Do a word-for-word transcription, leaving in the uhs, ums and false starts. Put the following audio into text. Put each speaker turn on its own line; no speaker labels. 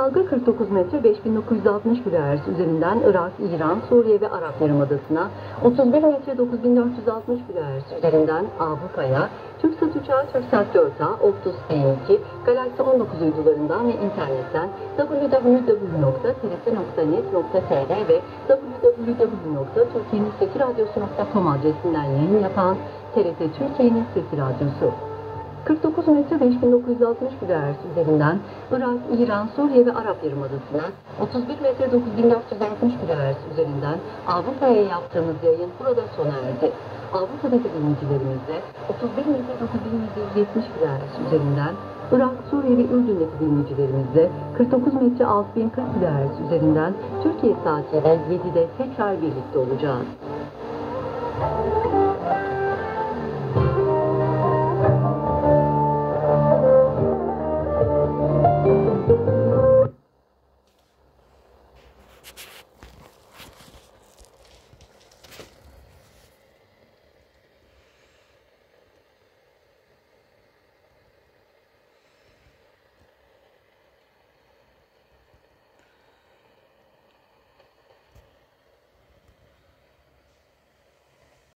dalga kırk dokuz metre beş bin dokuz yüz altmış kilohertz üzerinden Irak, İran, Suriye ve Arap Yarımadası'na, otuz bir metre dokuz bin dört yüz altmış kilohertz üzerinden Avrupa'ya, TürkSat uçağı TürkSat dört A, Optus T iki, Galaxy on dokuz uydularından ve internetten double-u double-u double-u nokta t r t nokta net nokta t r ve double-u double-u double-u nokta türkiye'nin sesi radyosu nokta com adresinden yayın yapan T R T Türkiye'nin Sesi Radyosu. kırk dokuz metre beş bin dokuz yüz altmış kilohertz üzerinden Irak, İran, Suriye ve Arap Yarımadası'na, otuz bir metre dokuz bin dört yüz altmış kilohertz üzerinden Avrupa'ya yaptığımız yayın burada sona erdi. Avrupa'daki dinleyicilerimizle otuz bir metre dokuz bin yedi yüz yetmiş kilohertz üzerinden Irak, Suriye ve Ürdün'deki dinleyicilerimizle kırk dokuz metre altı bin kırk kilohertz üzerinden Türkiye saatiyle yedide tekrar birlikte olacağız.